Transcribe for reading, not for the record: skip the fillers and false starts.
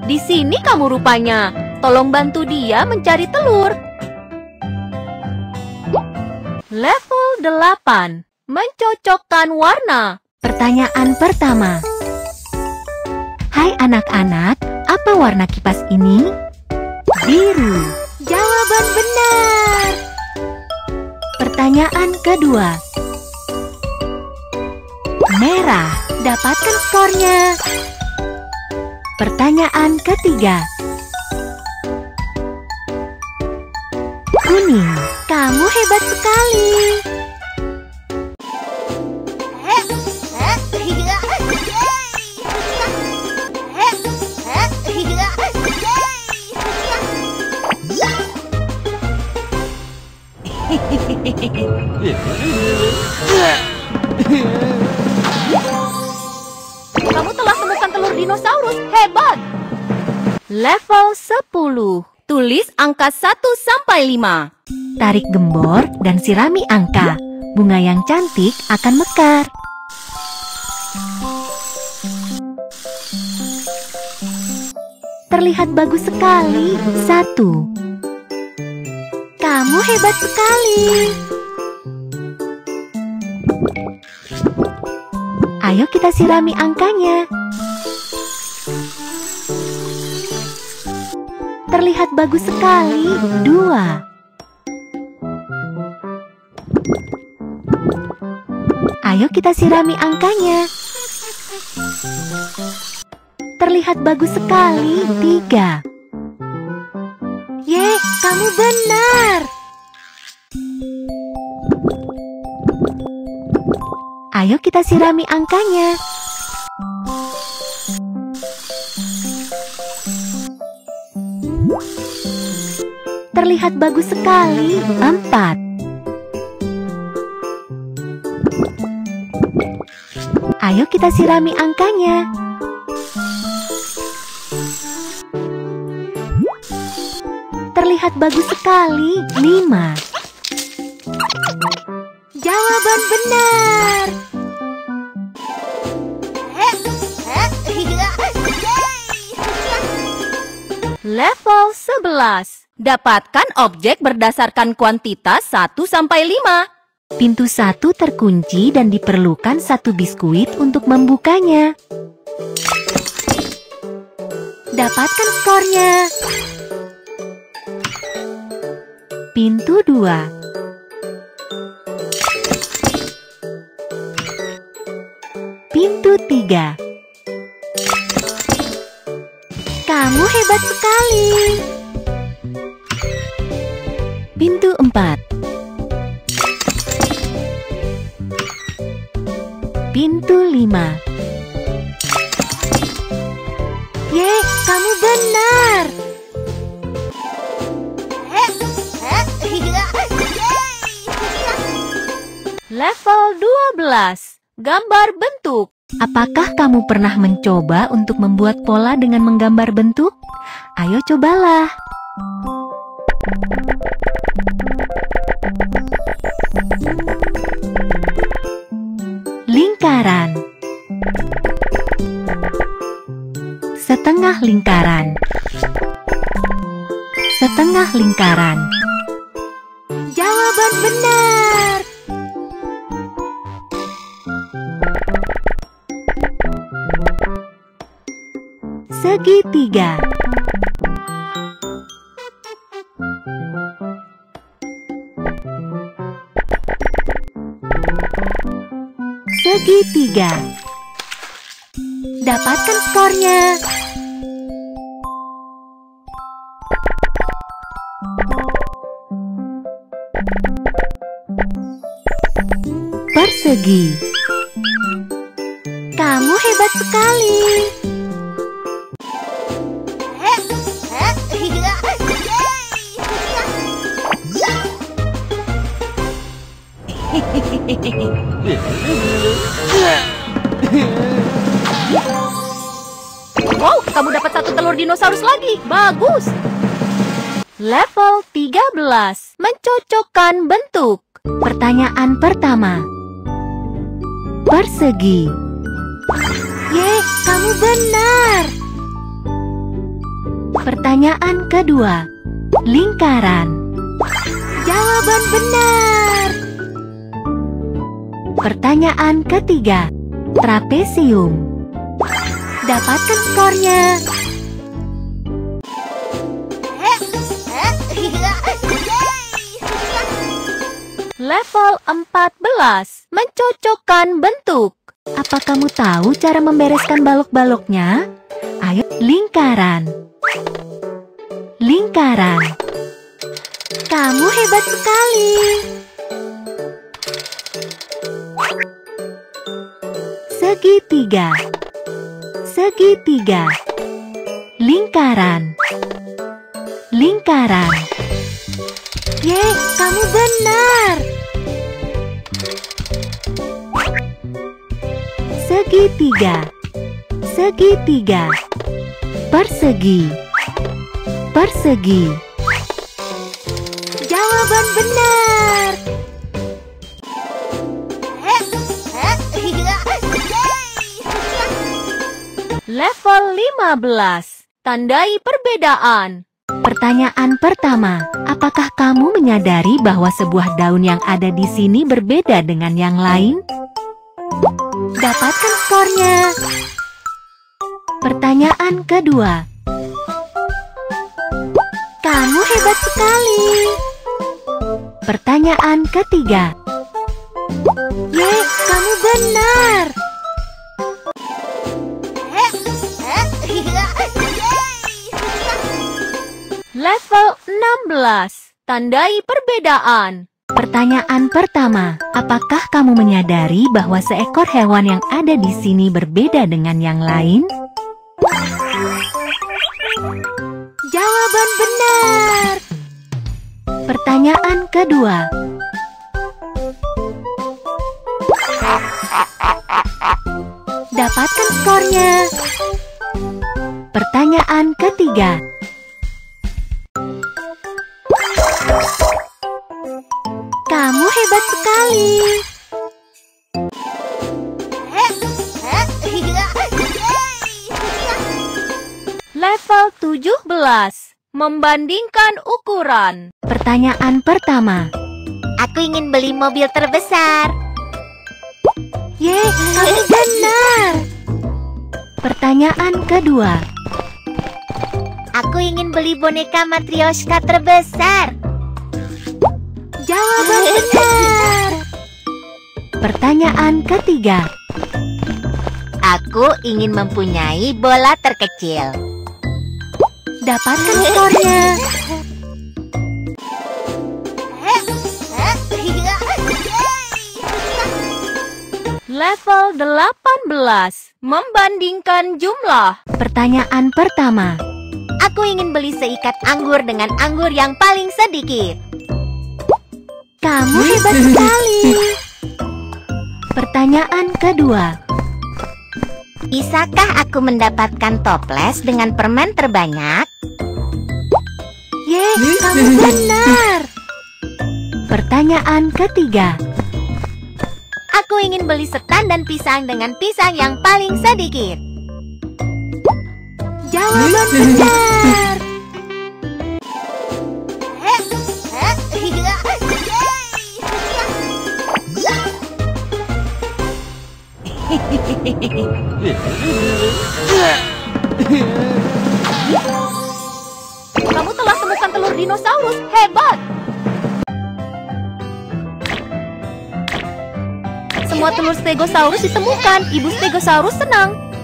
Di sini kamu rupanya. Tolong bantu dia mencari telur. Level 8. Mencocokkan warna. Pertanyaan pertama. Hai anak-anak, apa warna kipas ini? Biru. Jawaban benar. Pertanyaan kedua. Merah. Dapatkan skornya. Pertanyaan ketiga. Kuning. Kamu hebat sekali. Kamu telah menemukan telur dinosaurus. Hebat! Level 10. Tulis angka 1 sampai 5. Tarik gembor dan sirami angka. Bunga yang cantik akan mekar. Terlihat bagus sekali. 1. Kamu hebat sekali. Ayo kita sirami angkanya. Terlihat bagus sekali. 2. Ayo kita sirami angkanya. Terlihat bagus sekali. 3. Ye, kamu benar. Ayo kita sirami angkanya. Terlihat bagus sekali. 4. Ayo kita sirami angkanya. Terlihat bagus sekali. 5. Jawaban benar. Level 11. Dapatkan objek berdasarkan kuantitas 1 sampai 5. Pintu 1 terkunci dan diperlukan 1 biskuit untuk membukanya. Dapatkan skornya. Pintu 2. Pintu 3. Kamu hebat sekali. Pintu 4. Pintu 5. Ye, kamu benar. Level 12. Gambar bentuk. Apakah kamu pernah mencoba untuk membuat pola dengan menggambar bentuk? Ayo cobalah. Lingkaran. Setengah lingkaran. Setengah lingkaran. Jawaban benar. Segitiga. Segitiga. Dapatkan skornya. Persegi. Kamu hebat sekali. Wow, kamu dapat 1 telur dinosaurus lagi. Bagus. Level 13. Mencocokkan bentuk. Pertanyaan pertama. Persegi. Ye, kamu benar. Pertanyaan kedua, lingkaran. Jawaban benar. Pertanyaan ketiga, trapesium. Dapatkan skornya. Level 14, mencocokkan bentuk. Apa kamu tahu cara membereskan balok-baloknya? Ayo, lingkaran. Lingkaran. Kamu hebat sekali. Segitiga. Segitiga. Lingkaran. Lingkaran. Yeay, kamu benar. Segitiga. Segitiga. Persegi. Persegi. Jawaban benar. Level 15. Tandai perbedaan. Pertanyaan pertama, apakah kamu menyadari bahwa sebuah daun yang ada di sini berbeda dengan yang lain? Dapatkan skornya. Pertanyaan kedua. Kamu hebat sekali. Pertanyaan ketiga. Yeay, kamu benar. Level 16. Tandai perbedaan. Pertanyaan pertama, apakah kamu menyadari bahwa seekor hewan yang ada di sini berbeda dengan yang lain? Jawaban benar. Pertanyaan kedua. Dapatkan skornya. Pertanyaan ketiga. Kamu hebat sekali. Level 17. Membandingkan ukuran. Pertanyaan pertama. Aku ingin beli mobil terbesar. Yeay, kamu benar. Pertanyaan kedua. Aku ingin beli boneka Matryoshka terbesar. Jawaban benar. Pertanyaan ketiga. Aku ingin mempunyai bola terkecil. Dapatkan skornya. Level 18. Membandingkan jumlah. Pertanyaan pertama. Aku ingin beli seikat anggur dengan anggur yang paling sedikit. Kamu hebat sekali. Pertanyaan kedua. Bisakah aku mendapatkan toples dengan permen terbanyak? Yeay, kamu benar. Pertanyaan ketiga. Aku ingin beli setan dan pisang dengan pisang yang paling sedikit. Jawaban benar. Kamu telah temukan telur dinosaurus. Hebat! Semua telur stegosaurus ditemukan. Ibu stegosaurus senang.